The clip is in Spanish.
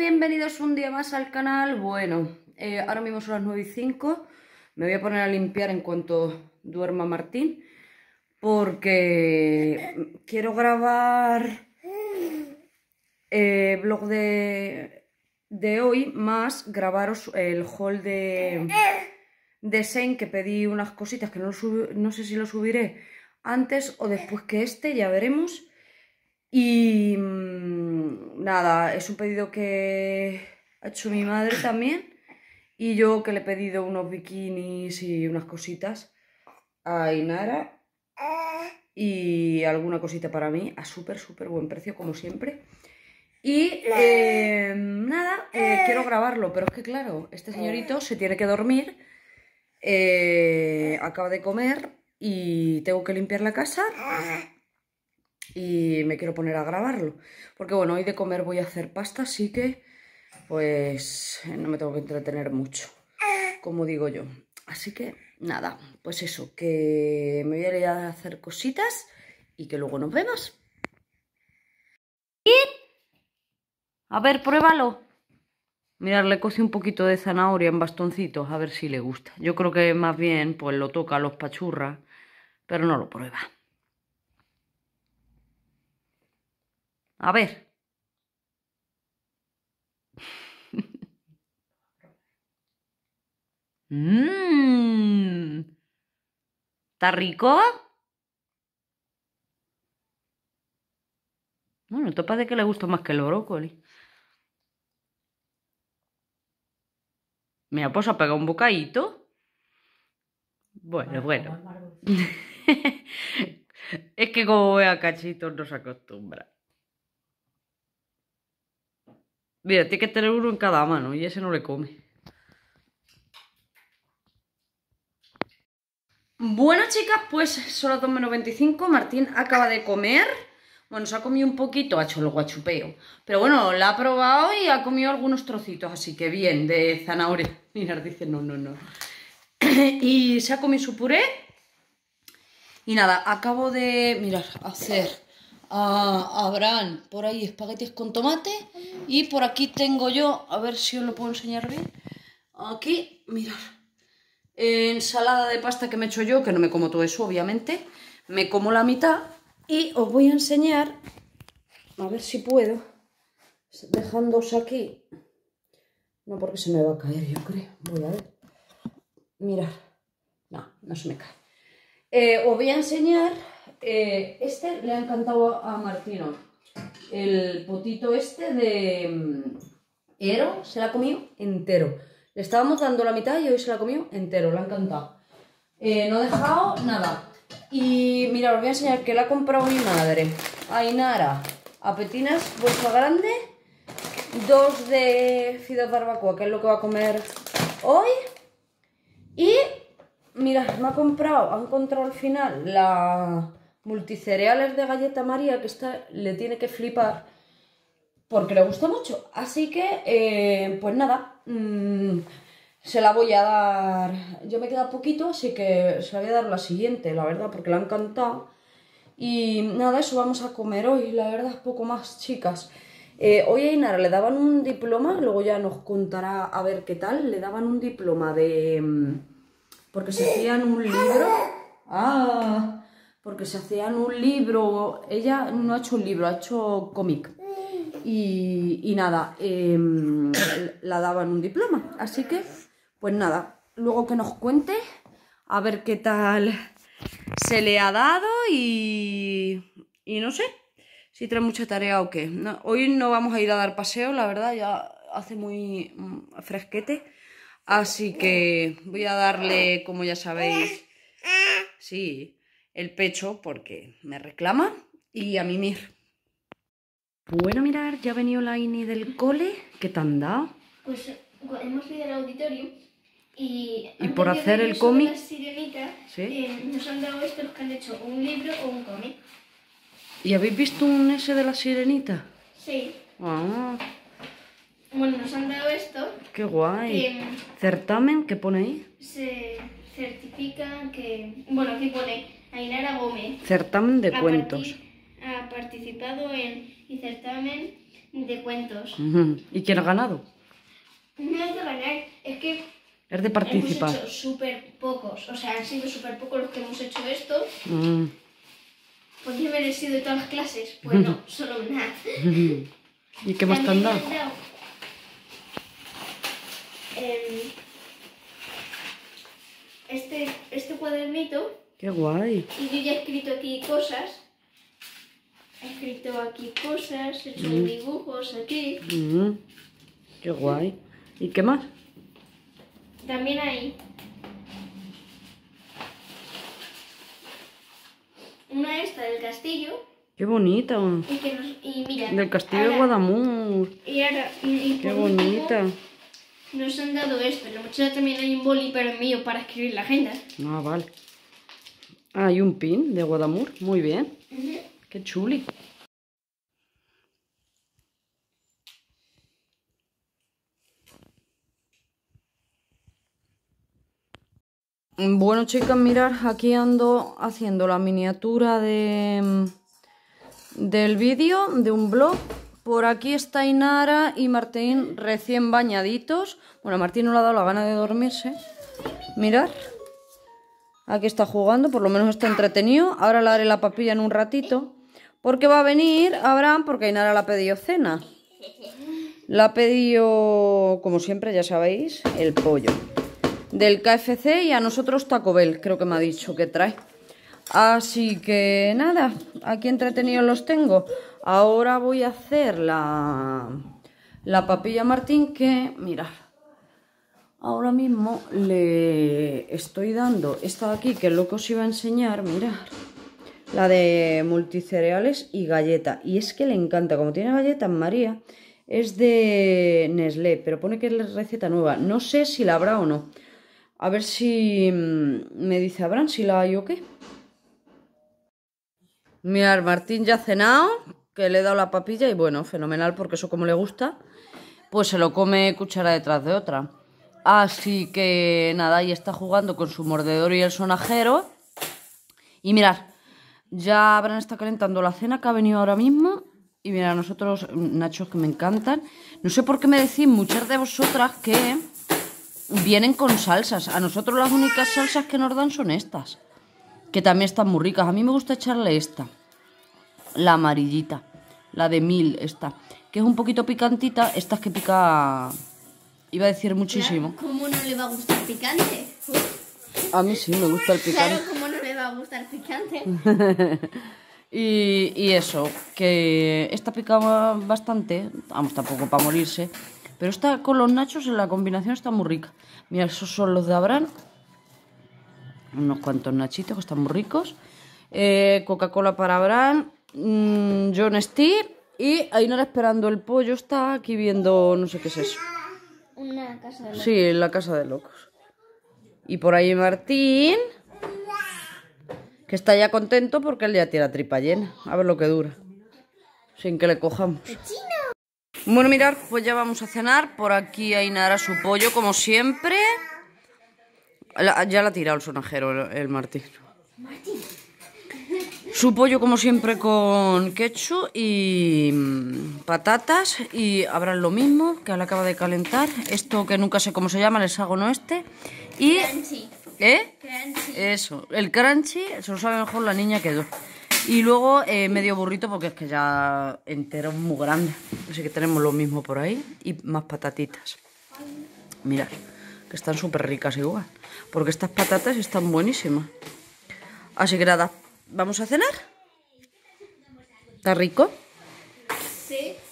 bienvenidos un día más al canal. Bueno, ahora mismo son las 9:05. Me voy a poner a limpiar en cuanto duerma Martín, porque quiero grabar vlog de hoy, más grabaros el haul de Shein, que pedí unas cositas que no sé si lo subiré antes o después que ya veremos. Y nada, es un pedido que ha hecho mi madre también, y yo que le he pedido unos bikinis y unas cositas a Inara y alguna cosita para mí a súper buen precio, como siempre. Y nada, quiero grabarlo, pero es que claro, este señorito se tiene que dormir, acaba de comer y tengo que limpiar la casa. Y me quiero poner a grabarlo, porque bueno, hoy de comer voy a hacer pasta, así que pues no me tengo que entretener mucho, como digo yo. Así que nada, pues eso, que me voy a ir a hacer cositas y que luego nos vemos. A ver, pruébalo. Mirad, le cocí un poquito de zanahoria en bastoncitos, a ver si le gusta. Yo creo que más bien pues lo toca, los pachurra, pero no lo prueba. A ver. ¿Está rico? Bueno, esto parece que le gusta más que el brócoli. Mira, pues ha pegado un bocadito. Bueno. Es que como ve a cachitos no se acostumbra. Mira, tiene que tener uno en cada mano y ese no le come. Bueno, chicas, pues son las 2:25. Martín acaba de comer. Bueno, se ha comido un poquito, ha hecho el guachupeo. Pero bueno, la ha probado y ha comido algunos trocitos, así que bien, de zanahoria. Mirad, dice no. Y se ha comido su puré. Y nada, acabo de, mirad, hacer a Abraham por ahí espaguetis con tomate. Y por aquí tengo yo, a ver si os lo puedo enseñar bien. Aquí, mirad, ensalada de pasta que me he hecho yo, que no me como todo eso, obviamente. Me como la mitad y os voy a enseñar, a ver si puedo, dejándoos aquí. No, porque se me va a caer, yo creo. Voy a ver. Mirad, no se me cae. Os voy a enseñar, este le ha encantado a Martino, el potito este de Ero, se la ha comido entero. Le estábamos dando la mitad y hoy se la ha comido entero, le ha encantado. No ha dejado nada. Y mira, os voy a enseñar que la ha comprado mi madre a Inara, a Petinas, bolsa grande, 2 de fideos barbacoa, que es lo que va a comer hoy. Y mira, ha encontrado al final la multicereales de galleta María, que esta le tiene que flipar porque le gusta mucho. Así que, pues nada, se la voy a dar. Yo me queda poquito, así que se la voy a dar la siguiente, la verdad, porque le ha encantado. Y nada, eso vamos a comer hoy, la verdad, poco más, chicas. Hoy a Inara le daban un diploma, luego ya nos contará a ver qué tal. Le daban un diploma de porque se hacían un libro. Porque se hacían un libro. Ella no ha hecho un libro, ha hecho cómic. Y nada, la daban un diploma. Así que, pues nada, luego que nos cuente a ver qué tal se le ha dado y no sé si trae mucha tarea o qué. No, hoy no vamos a ir a dar paseo, la verdad, ya hace muy fresquete. Así que voy a darle, como ya sabéis, sí, el pecho porque me reclama y a mimir. Bueno, mirar, ya ha venido la Ini del cole. ¿Qué te han dado? Pues hemos ido al auditorio y por hacer el cómic, las sirenitas, ¿sí? Nos han dado estos que han hecho un libro o un cómic. ¿Y habéis visto un ese de la sirenita? Sí. Ah. Bueno, nos han dado esto. Qué guay. ¿Certamen? ¿Qué pone ahí? Se certifican que... Bueno, aquí pone Ainara Gómez. Certamen de cuentos. Ha participado en el certamen de cuentos. ¿Y quién ha ganado? No es de ganar, es que Es de participar. hemos hecho súper pocos. O sea, han sido súper pocos los que hemos hecho esto. Podría haber sido de todas las clases. Pues no, solo una. ¿Y qué más te han dado? También me han dado, este cuadernito. Qué guay. Y yo ya he escrito aquí cosas. He escrito aquí cosas, he hecho dibujos aquí. Qué guay. ¿Y qué más? También hay una esta del castillo. Qué bonita. Y mira. Del castillo de ahora- Guadamur. Y Qué por último, bonita. nos han dado esto. En la mochila también hay un boli, pero mío, para escribir la agenda. Ah, vale. Ah, hay un pin de Guadamur. Muy bien. Qué chuli. Bueno, chicas, mirad, aquí ando haciendo la miniatura del vídeo, de un blog. Por aquí está Inara y Martín recién bañaditos. Bueno, a Martín no le ha dado la gana de dormirse. Mirad. Aquí está jugando, por lo menos está entretenido. Ahora le haré la papilla en un ratito. Porque va a venir Abraham, porque Inara le ha pedido cena. Le ha pedido, como siempre, ya sabéis, el pollo del KFC y a nosotros Taco Bell, creo que me ha dicho que trae. Así que nada, aquí entretenidos los tengo. Ahora voy a hacer la papilla a Martín, que, mirad, ahora mismo le estoy dando esta de aquí, que es lo que os iba a enseñar, mirad. La de multicereales y galleta. Y es que le encanta, como tiene galletas María, es de Nestlé, pero pone que es receta nueva. No sé si la habrá o no. A ver si me dice Abraham si la hay o qué. Mirad, Martín ya ha cenado, que le he dado la papilla y bueno, fenomenal, porque eso como le gusta, pues se lo come cuchara detrás de otra. Así que nada, ahí está jugando con su mordedor y el sonajero. Y mirad, ya Abraham está calentando la cena que ha venido ahora mismo. Y mirad, nosotros, nachos que me encantan. No sé por qué me decís muchas de vosotras que vienen con salsas. A nosotros las únicas salsas que nos dan son estas, que también están muy ricas. A mí me gusta echarle esta, la amarillita, la de Mil, esta, que es un poquito picantita. Esta es que pica, iba a decir muchísimo. Claro, ¿cómo no le va a gustar picante? A mí sí me gusta el picante. Claro, ¿cómo no le va a gustar picante? Y eso, que esta pica bastante, vamos, tampoco para morirse. Pero esta con los nachos, en la combinación está muy rica. Mira, esos son los de Abraham. Unos cuantos nachitos que están muy ricos. Coca-Cola para Abraham. John Steve. Y Ainara esperando el pollo. Está aquí viendo, no sé qué es eso. Una casa de locos. Sí, en la casa de locos. Y por ahí Martín, que está ya contento porque él ya tiene la tripa llena. A ver lo que dura, sin que le cojamos. Bueno, mirad, pues ya vamos a cenar. Por aquí Ainara su pollo, como siempre. Ya la ha tirado el sonajero el Martín. Su pollo, como siempre, con ketchup y patatas. Y habrá lo mismo, que ahora acaba de calentar. Esto que nunca sé cómo se llama, el hexágono este. Y... Crunchy. Crunchy. Eso, el crunchy, se lo sabe mejor la niña que yo. Y luego medio burrito, porque es que ya entero es muy grande. Así que tenemos lo mismo por ahí. Y más patatitas. Mirad, que están súper ricas igual. Porque estas patatas están buenísimas. Así que nada, ¿vamos a cenar? ¿Está rico? Sí.